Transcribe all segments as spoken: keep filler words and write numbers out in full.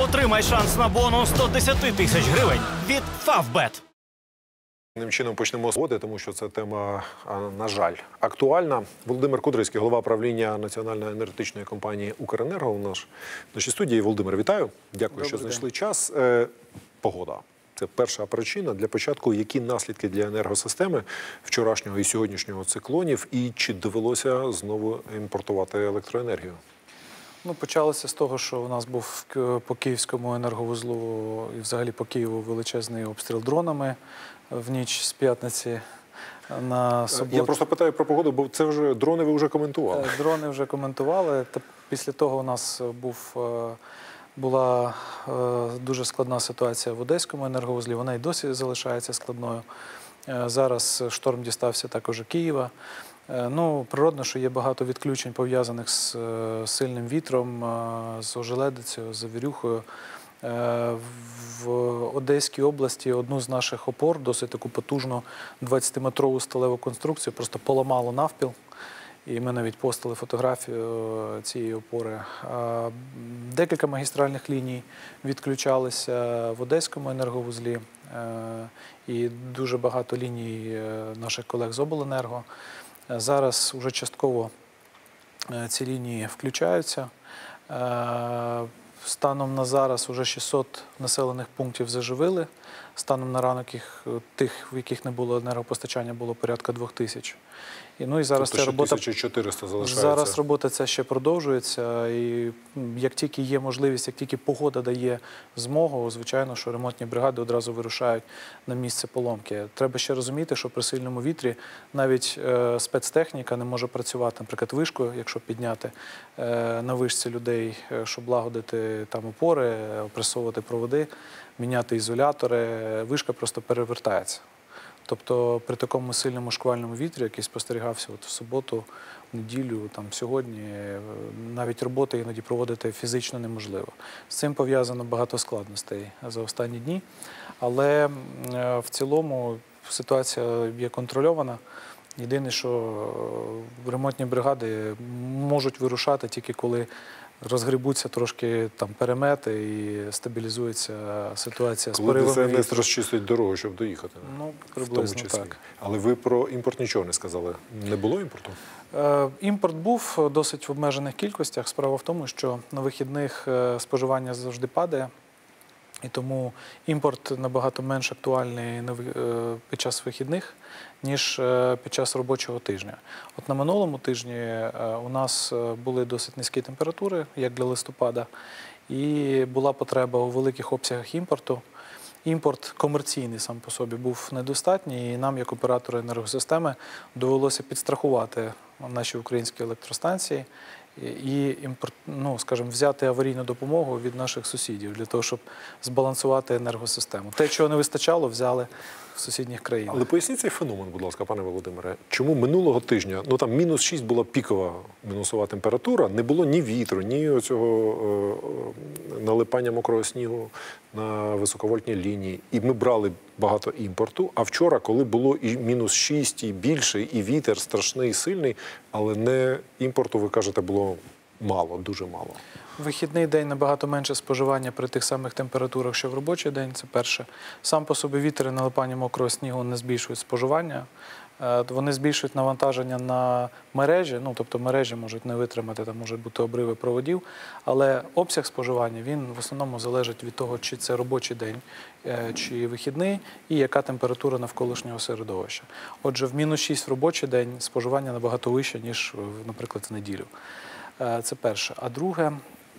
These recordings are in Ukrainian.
Отримай шанс на бонус сто десять тисяч гривень від Фавбет. Тим чином почнемо з води, тому що це тема, на жаль, актуальна. Володимир Кудрицький, голова правління Національної енергетичної компанії «Укренерго» у нас в нашій студії. Володимир, вітаю. Дякую, Добрий що знайшли день. час. Е, погода. Це перша причина. Для початку, які наслідки для енергосистеми вчорашнього і сьогоднішнього циклонів, і чи довелося знову імпортувати електроенергію? Ну, почалося з того, що у нас був по Київському енерговузлу і взагалі по Києву величезний обстріл дронами в ніч з п'ятниці на суботу. Я просто питаю про погоду, бо це вже дрони ви вже коментували. Дрони вже коментували. Після того у нас був, була дуже складна ситуація в Одеському енерговузлі. Вона і досі залишається складною. Зараз шторм дістався також Києва. Ну, природно, що є багато відключень, пов'язаних з сильним вітром, з ожеледицею, з завірюхою. В Одеській області одну з наших опор, досить таку потужну двадцятиметрову сталеву конструкцію, просто поламало навпіл. І ми навіть постили фотографію цієї опори. Декілька магістральних ліній відключалися в Одеському енерговузлі. І дуже багато ліній наших колег з обленерго. Зараз вже частково ці лінії включаються. Станом на зараз вже шістсот населених пунктів заживили. Станом на ранок їх, тих, в яких не було енергопостачання, було порядка двох тисяч. І, ну, і зараз тобто, ця робота, тисяча чотириста залишається? Зараз робота ця ще продовжується. І як тільки є можливість, як тільки погода дає змогу, звичайно, що ремонтні бригади одразу вирушають на місце поломки. Треба ще розуміти, що при сильному вітрі навіть е, спецтехніка не може працювати. Наприклад, вишку, якщо підняти е, на вишці людей, щоб лагодити там опори, опресовувати проводи, міняти ізолятори, вишка просто перевертається. Тобто при такому сильному шквальному вітрі, який спостерігався от в суботу, в неділю, там, сьогодні, навіть роботи іноді проводити фізично неможливо. З цим пов'язано багато складностей за останні дні, але в цілому ситуація є контрольована. Єдине, що ремонтні бригади можуть вирушати тільки коли розгрібуться трошки там перемети і стабілізується ситуація з поривами вітру. Коли ДСНС розчистить дорогу, щоб доїхати? Ну, приблизно так. Але ви про імпорт нічого не сказали. Не було імпорту? Е, імпорт був досить в обмежених кількостях. Справа в тому, що на вихідних споживання завжди падає. І тому імпорт набагато менш актуальний під час вихідних, ніж під час робочого тижня. От на минулому тижні у нас були досить низькі температури, як для листопада, і була потреба у великих обсягах імпорту. Імпорт комерційний сам по собі був недостатній, і нам, як оператору енергосистеми, довелося підстрахувати наші українські електростанції і, ну, скажімо, взяти аварійну допомогу від наших сусідів для того, щоб збалансувати енергосистему. Те, чого не вистачало, взяли в сусідніх країнах. Але поясніть цей феномен, будь ласка, пане Володимире. Чому минулого тижня, ну там мінус шість була пікова мінусова температура, не було ні вітру, ні оцього е, налипання мокрого снігу на високовольтній лінії. І ми брали багато імпорту. А вчора, коли було і мінус шість, і більше, і вітер страшний, сильний, але не імпорту, ви кажете, було мало, дуже мало. Вихідний день набагато менше споживання при тих самих температурах, що в робочий день, це перше. Сам по собі вітер і налипання мокрого снігу не збільшують споживання. Вони збільшують навантаження на мережі, ну, тобто мережі можуть не витримати, там можуть бути обриви проводів, але обсяг споживання, він в основному залежить від того, чи це робочий день, чи вихідний, і яка температура навколишнього середовища. Отже, в мінус шість в робочий день споживання набагато вище, ніж, наприклад, в неділю. Це перше. А друге,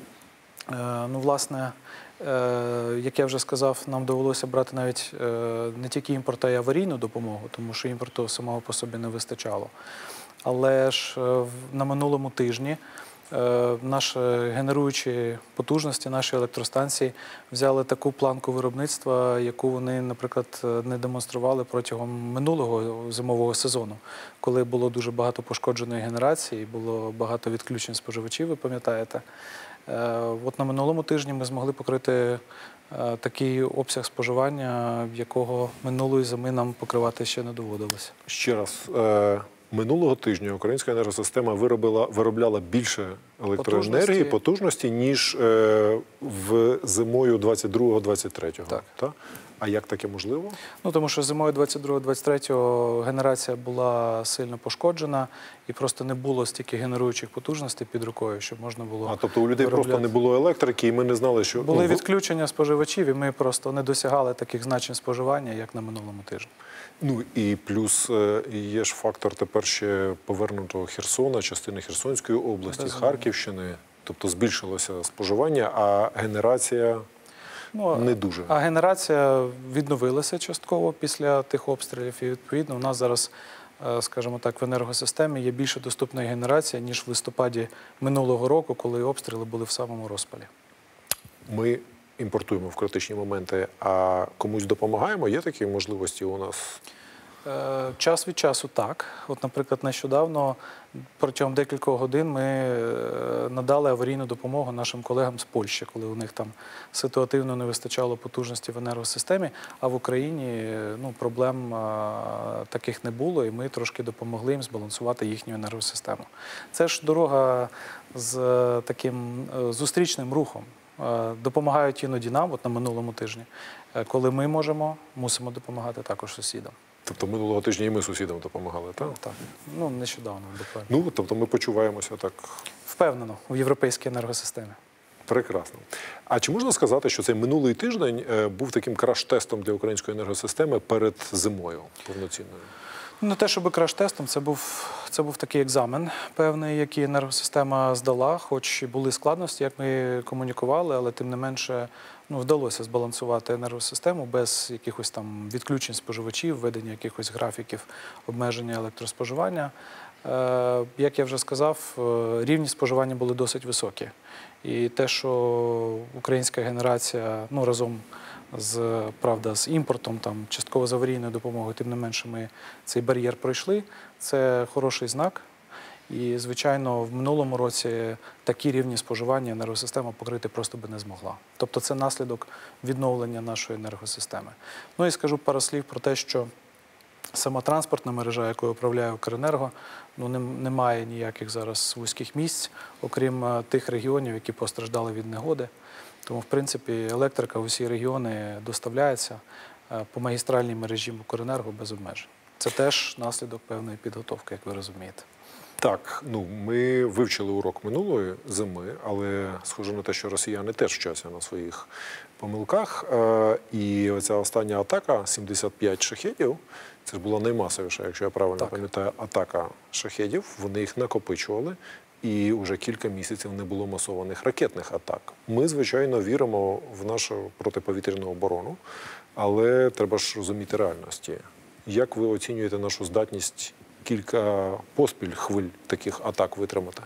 ну, власне, як я вже сказав, нам довелося брати навіть не тільки імпорт, а й аварійну допомогу, тому що імпорту самого по собі не вистачало. Але ж на минулому тижні наші генеруючі потужності, наші електростанції взяли таку планку виробництва, яку вони, наприклад, не демонстрували протягом минулого зимового сезону, коли було дуже багато пошкодженої генерації, було багато відключень споживачів, ви пам'ятаєте. От на минулому тижні ми змогли покрити такий обсяг споживання, якого минулої зими нам покривати ще не доводилося. Ще раз, Минулого тижня українська енергосистема виробила, виробляла більше електроенергії, Потужності. потужності, ніж е, в зимою двадцять другого двадцять третього. Так. Та? А як таке можливо? Ну, тому що зимою двадцять другого двадцять третього генерація була сильно пошкоджена і просто не було стільки генеруючих потужностей під рукою, щоб можна було А тобто у людей виробляти. просто не було електрики, і ми не знали, що Були ну, відключення споживачів, і ми просто не досягали таких значень споживання, як на минулому тижні. Ну і плюс е, є ж фактор тепер ще повернутого Херсона, частини Херсонської області, Безумовно. Харківщини. Тобто збільшилося споживання, а генерація Ну, не дуже. А генерація відновилася частково після тих обстрілів, і відповідно у нас зараз, е, скажімо так, в енергосистемі є більше доступної генерації, ніж в листопаді минулого року, коли обстріли були в самому розпалі. Ми імпортуємо в критичні моменти, а комусь допомагаємо? Є такі можливості у нас? Е, Час від часу так. От, наприклад, нещодавно протягом декількох годин ми е, надали аварійну допомогу нашим колегам з Польщі, коли у них там ситуативно не вистачало потужності в енергосистемі, а в Україні е, ну, проблем е, таких не було, і ми трошки допомогли їм збалансувати їхню енергосистему. Це ж дорога з е, таким е, зустрічним рухом. Е, Допомагають іноді нам, от на минулому тижні. Е, Коли ми можемо, мусимо допомагати також сусідам. Тобто минулого тижня і ми сусідам допомагали, так? Так, ну нещодавно, буквально. Ну, тобто ми почуваємося так Впевнено, в європейській енергосистемі. прекрасно. А чи можна сказати, що цей минулий тиждень е, був таким краш-тестом для української енергосистеми перед зимою повноцінною? Не те, щоб краш-тестом, це був, це був такий екзамен певний, який енергосистема здала, хоч і були складності, як ми комунікували, але тим не менше ну, вдалося збалансувати енергосистему без якихось там відключень споживачів, введення якихось графіків обмеження електроспоживання. Е, як я вже сказав, е, рівні споживання були досить високі. І те, що українська генерація ну, разом з, правда, з імпортом, там, частково з аварійною допомогою, тим не менше ми цей бар'єр пройшли, це хороший знак. І, звичайно, в минулому році такі рівні споживання енергосистема покрити просто би не змогла. Тобто це наслідок відновлення нашої енергосистеми. Ну і скажу пару слів про те, що сама транспортна мережа, якою управляє Укренерго, ну, не, немає ніяких зараз вузьких місць, окрім е, тих регіонів, які постраждали від негоди. Тому, в принципі, електрика в усі регіони доставляється е, по магістральній мережі Укренерго без обмежень. Це теж наслідок певної підготовки, як ви розумієте. Так, ну ми вивчили урок минулої зими, але схоже на те, що росіяни теж вчаться на своїх помилках. Е, і оця остання атака, сімдесят п'ять шахедів, це ж була наймасовіша, якщо я правильно Так. пам'ятаю, атака шахедів. Вони їх накопичували, і вже кілька місяців не було масованих ракетних атак. Ми, звичайно, віримо в нашу протиповітряну оборону, але треба ж розуміти реальності. Як ви оцінюєте нашу здатність кілька поспіль хвиль таких атак витримати?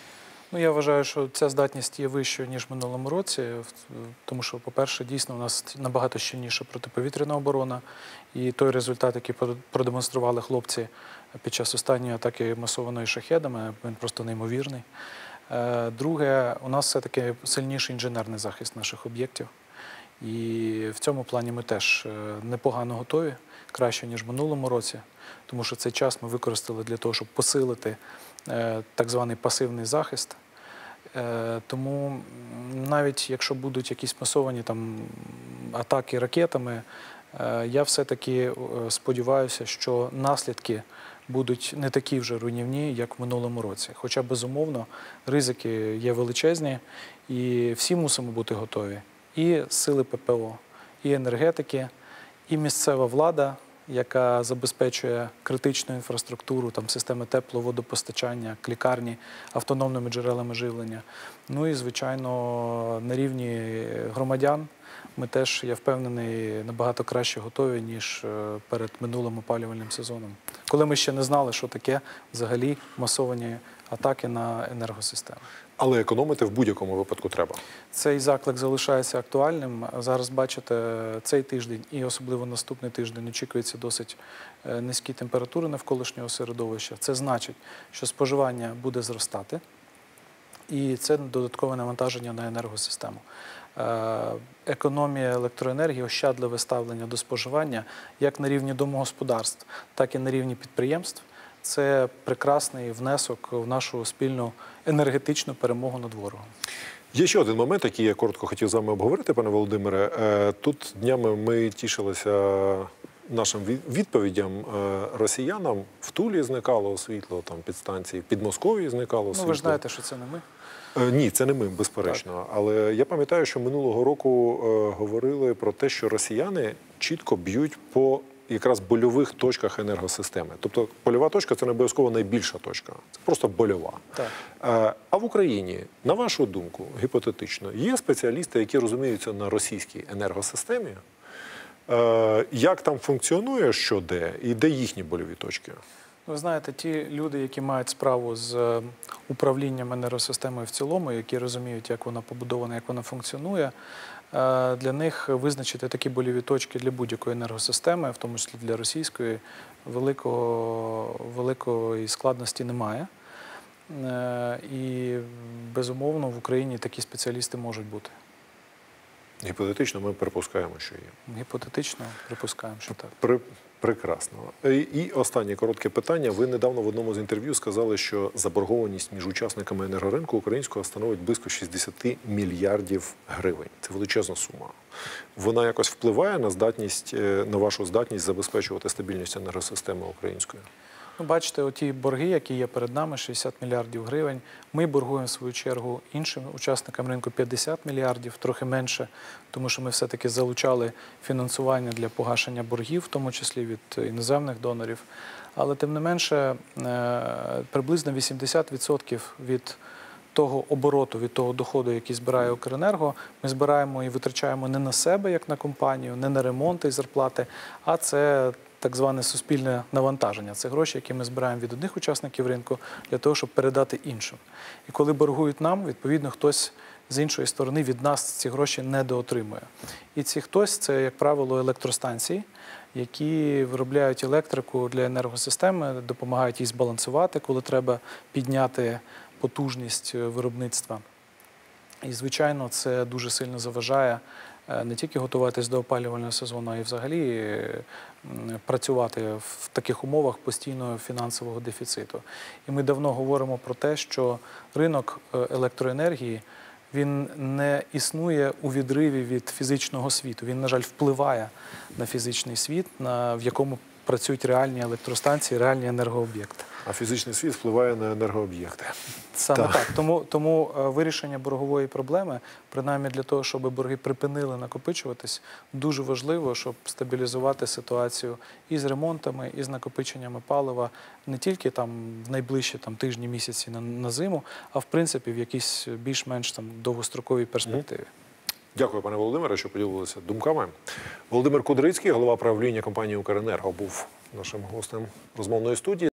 Ну, я вважаю, що ця здатність є вищою, ніж в минулому році, в- тому що, по-перше, дійсно у нас набагато щільніша протиповітряна оборона, і той результат, який про- продемонстрували хлопці під час останньої атаки масованої шахедами, він просто неймовірний. Е, Друге, у нас все-таки сильніший інженерний захист наших об'єктів, і в цьому плані ми теж е, непогано готові, краще, ніж в минулому році, тому що цей час ми використали для того, щоб посилити е, так званий пасивний захист. Е, Тому м, навіть якщо будуть якісь масовані там атаки ракетами, е, я все-таки е, сподіваюся, що наслідки будуть не такі вже руйнівні, як в минулому році. Хоча, безумовно, ризики є величезні, і всі мусимо бути готові. І сили ППО, і енергетики, і місцева влада, яка забезпечує критичну інфраструктуру, там системи тепло, водопостачання, лікарні, автономними джерелами живлення. Ну і, звичайно, на рівні громадян ми теж, я впевнений, набагато краще готові, ніж е, перед минулим опалювальним сезоном, коли ми ще не знали, що таке взагалі масовані атаки на енергосистему. Але економити в будь-якому випадку треба. Цей заклик залишається актуальним. Зараз, бачите, цей тиждень і особливо наступний тиждень очікується досить е, низькі температури навколишнього середовища. Це значить, що споживання буде зростати, і це додаткове навантаження на енергосистему. Е, Економія електроенергії, ощадливе ставлення до споживання як на рівні домогосподарств, так і на рівні підприємств це прекрасний внесок в нашу спільну енергетичну перемогу над ворогом. Є ще один момент, який я коротко хотів з вами обговорити, пане Володимире. Е, Тут днями ми тішилися нашим від- відповідям е, росіянам. В Тулі зникало світло, там підстанції, в Підмосков'ї зникало Ну, світло. ви ж знаєте, що це не ми. Е, Ні, це не ми, безперечно. Але я пам'ятаю, що минулого року е, говорили про те, що росіяни чітко б'ють по якраз больових точках енергосистеми. Тобто польова точка – це не обов'язково найбільша точка, це просто больова. Так. Е, А в Україні, на вашу думку, гіпотетично, є спеціалісти, які розуміються на російській енергосистемі, Е, як там функціонує, що де, і де їхні больові точки? Ви знаєте, ті люди, які мають справу з е, управлінням енергосистемою в цілому, які розуміють, як вона побудована, як вона функціонує, е, для них визначити такі больові точки для будь-якої енергосистеми, в тому числі для російської, великого, великої складності немає. Е, І, безумовно, в Україні такі спеціалісти можуть бути. Гіпотетично ми припускаємо, що є. Гіпотетично припускаємо, що так. При... Прекрасно. І, і останнє коротке питання. Ви недавно в одному з інтерв'ю сказали, що заборгованість між учасниками енергоринку українського становить близько шістдесят мільярдів гривень. Це величезна сума. Вона якось впливає на здатність, е, на вашу здатність забезпечувати стабільність енергосистеми української? Ну, бачите, оті борги, які є перед нами, шістдесят мільярдів гривень. Ми боргуємо, в свою чергу, іншим учасникам ринку п'ятдесят мільярдів, трохи менше, тому що ми все-таки залучали фінансування для погашення боргів, в тому числі від іноземних донорів. Але, тим не менше, е, приблизно вісімдесят відсотків від того обороту, від того доходу, який збирає Укренерго, ми збираємо і витрачаємо не на себе, як на компанію, не на ремонти і зарплати, а це так зване суспільне навантаження. Це гроші, які ми збираємо від одних учасників ринку для того, щоб передати іншим. І коли боргують нам, відповідно, хтось з іншої сторони від нас ці гроші недоотримує. І ці хтось – це, як правило, електростанції, які виробляють електрику для енергосистеми, допомагають їй збалансувати, коли треба підняти потужність виробництва. І, звичайно, це дуже сильно заважає не тільки готуватись до опалювального сезону, а й взагалі працювати в таких умовах постійного фінансового дефіциту. І ми давно говоримо про те, що ринок електроенергії, він не існує у відриві від фізичного світу. Він, на жаль, впливає на фізичний світ, на, в якому працюють реальні електростанції, реальні енергооб'єкти. А фізичний світ впливає на енергооб'єкти. Саме Так. так. Тому, тому е, вирішення боргової проблеми, принаймні для того, щоб борги припинили накопичуватись, дуже важливо, щоб стабілізувати ситуацію і з ремонтами, і з накопиченнями палива не тільки там в найближчі там, тижні, місяці на, на зиму, а в принципі в якійсь більш-менш там довгостроковій перспективі. Дякую, пане Володимире, що поділилися думками. Володимир Кудрицький, голова правління компанії «Укренерго», був нашим гостем розмовної студії.